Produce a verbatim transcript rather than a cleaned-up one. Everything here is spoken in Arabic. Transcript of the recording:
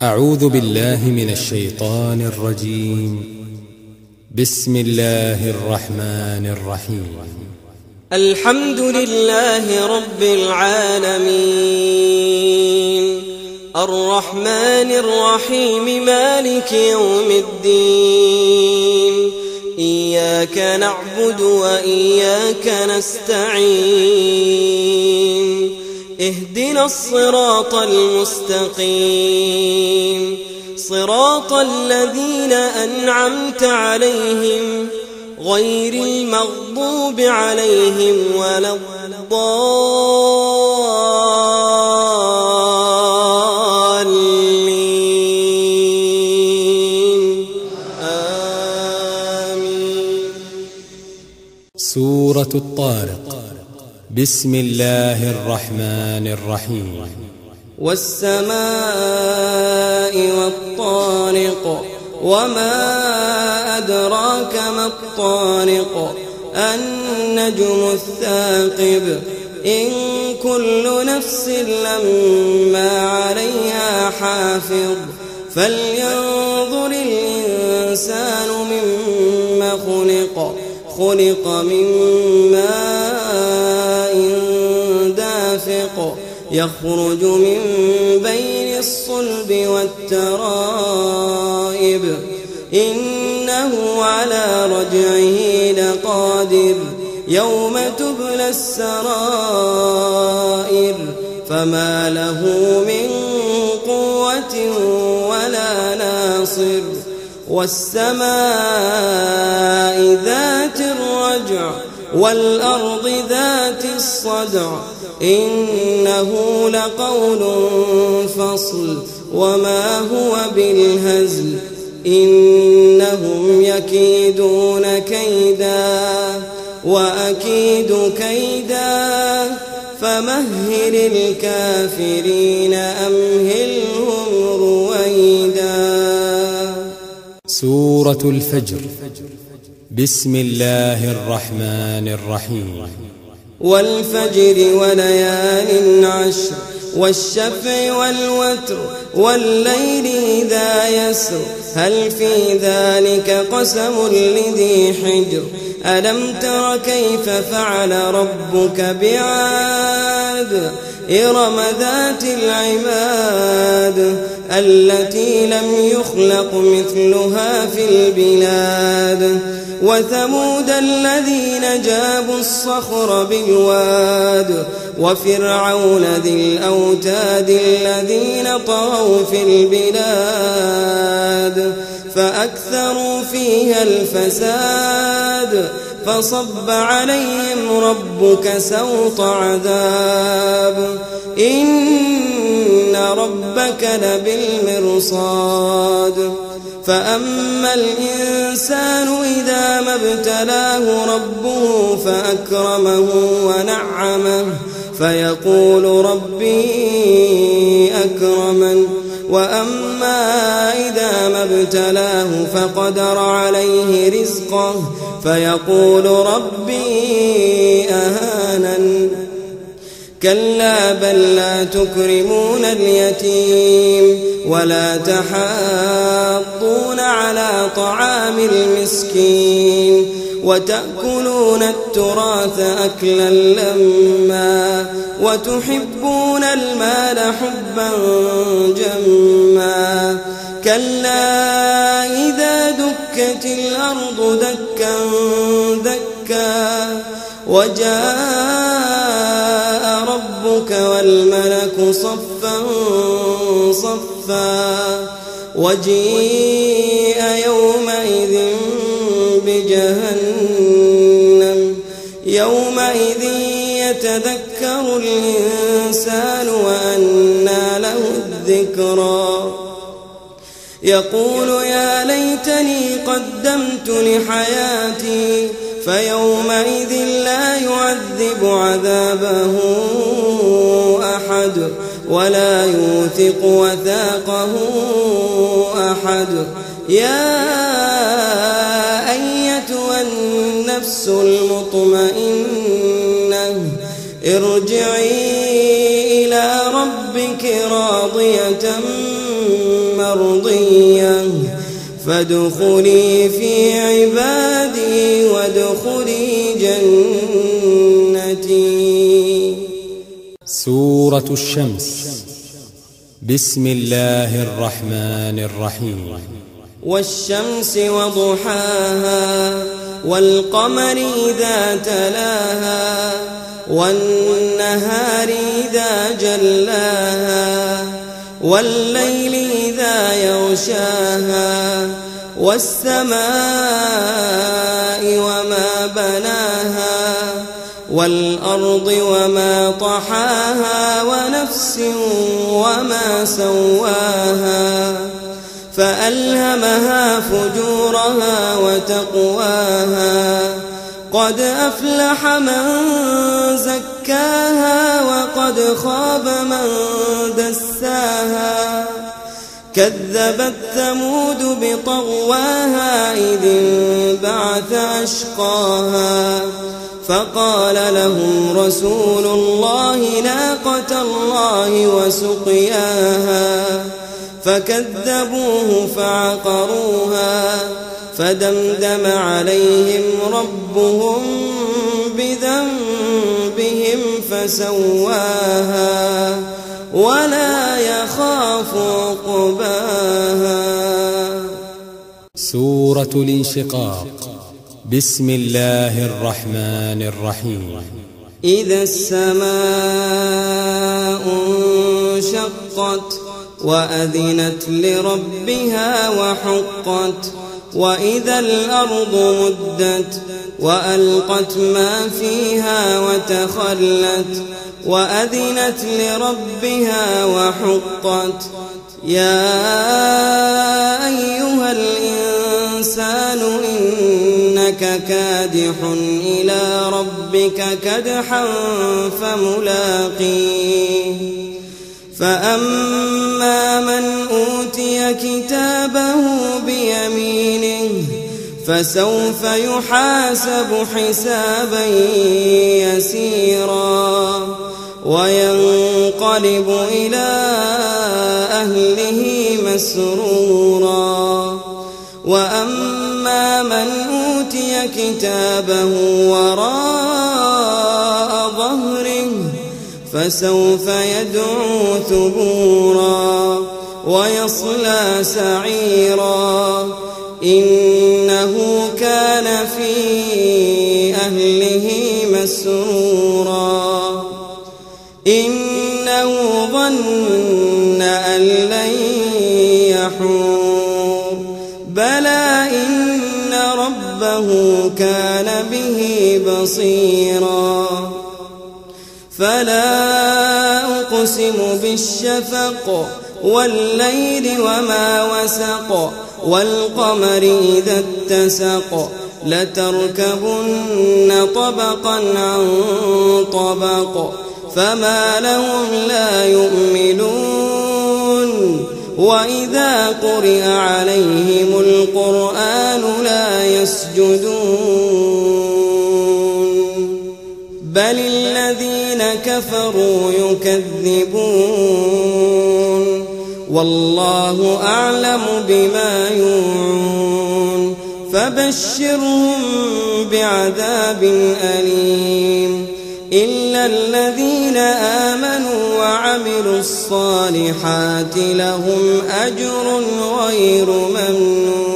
أعوذ بالله من الشيطان الرجيم. بسم الله الرحمن الرحيم. الحمد لله رب العالمين، الرحمن الرحيم، مالك يوم الدين. إياك نعبد وإياك نستعين، اهدنا الصراط المستقيم، صراط الذين أنعمت عليهم غير المغضوب عليهم ولا الضالين. آمين. سورة الطارق. بسم الله الرحمن الرحيم. والسماء والطارق، وما أدراك ما الطارق، النجم الثاقب. إن كل نفس لما عليها حافظ، فلينظر الإنسان مما خلق. خلق من ماء دافق، يخرج من بين الصلب والترائب، إنه على رجعه لقادر. يوم تبلى السرائر، فما له من قوة ولا ناصر. والسماء ذات الرجع، والأرض ذات الصدع، إنه لقول فصل، وما هو بالهزل. إنهم يكيدون كيدا وأكيد كيدا، فمهل الكافرين أمهلهم رويدا. سورة الفجر. بسم الله الرحمن الرحيم. والفجر وليال عشر، والشفع والوتر، والليل إذا يسر، هل في ذلك قسم لذي حجر؟ ألم تر كيف فعل ربك بعاد؟ إرم ذات العماد، التي لم يخلق مثلها في البلاد. وثمود الذين جابوا الصخر بالواد، وفرعون ذي الأوتاد الذين طغوا في البلاد، فأكثروا فيها الفساد، فصب عليهم ربك سوط عذاب. إن ربك لبالمرصاد. فأما الإنسان إذا ما ابتلاه ربه فأكرمه ونعمه، فيقول ربي أكرمن. وأما إذا ما ابتلاه فقدر عليه رزقه، فيقول ربي أهانن. كلا بل لا تكرمون اليتيم، ولا تحاضون على طعام المسكين، وتأكلون التراث أكلا لما، وتحبون المال حبا جما. كلا إذا دكت الأرض دكا دكا، وجاء ربك والملك صفا صفا، وجيء يومئذ بجهنم. يومئذ يتذكر الإنسان وأنى له الذكرى. يقول يا ليتني قدمت لحياتي، فيومئذ لا يعذب عذابه أحد، ولا يوثق وثاقه أحد. يا أيتها النفس المطمئنة، ارجعي إلى ربك راضية مرضية فادخلي في عبادي وادخلي جنتي. سورة الشمس. بسم الله الرحمن الرحيم. والشمس وضحاها والقمر إذا تلاها والنهار إذا جلاها والليل إذا يغشاها والسماء وما بناها والأرض وما طحاها ونفس وما سواها فألهمها فجورها وتقواها قد أفلح من زكاها وقد خاب من دساها كذبت ثمود بطغواها إذ انبعث أشقاها فقال لهم رسول الله ناقة الله وسقياها فكذبوه فعقروها فدمدم عليهم ربهم بذنبهم فسواها ولا يخاف عقباها. سورة الانشقاق. بسم الله الرحمن الرحيم. إذا السماء انشقت وأذنت لربها وحقت وإذا الأرض مدت وألقت ما فيها وتخلت وأذنت لربها وحقت. يا أيها الإنسان إنك كادح إلى ربك كدحا فملاقيه فأما من أوتي كتابه بيمينه فسوف يحاسب حسابا يسيرا وينقلب إلى أهله مسرورا وأما من أوتي كتابه وراء ظهره فسوف يدعو ثبورا ويصلى سعيرا إنه كان في أهله مسرورا إنه ظن أن لن يحور بلى إن ربه كان به بصيرا. فلا أقسم بالشفق والليل وما وسق والقمر إذا اتسق لتركبن طبقا عن طبق فما لهم لا يؤمنون وإذا قرئ عليهم القرآن لا يسجدون بل الذين كفروا يكذبون والله أعلم بما يوعون فبشرهم بعذاب أليم إلا الذين آمنوا وعملوا الصالحات لهم أجر غير ممنون.